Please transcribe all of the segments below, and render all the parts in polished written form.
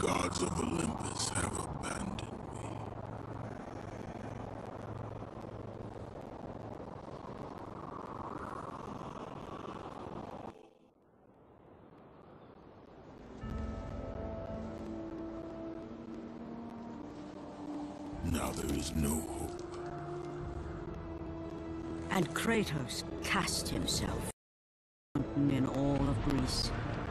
gods of Olympus have abandoned me. Now there is no hope. And Kratos cast himself in all of Greece.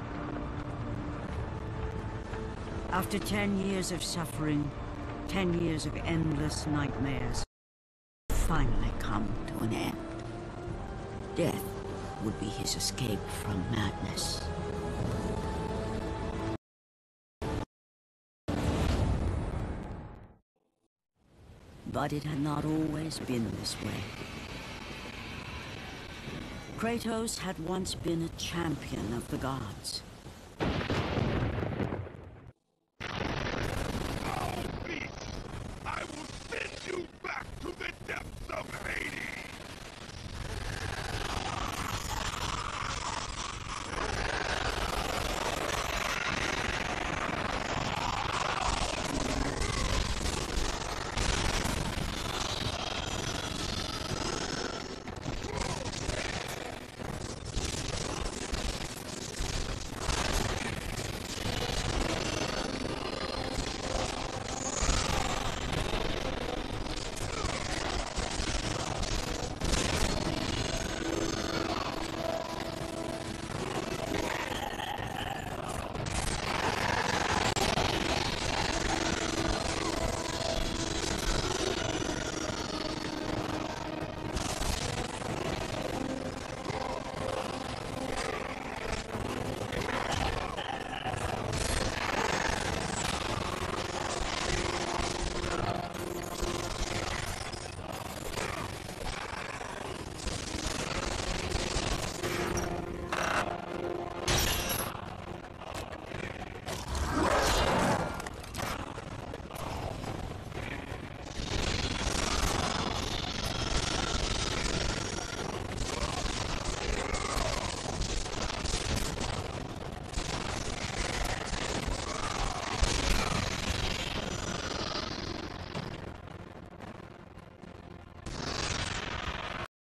After 10 years of suffering, 10 years of endless nightmares, finally come to an end. Death would be his escape from madness. But it had not always been this way. Kratos had once been a champion of the gods.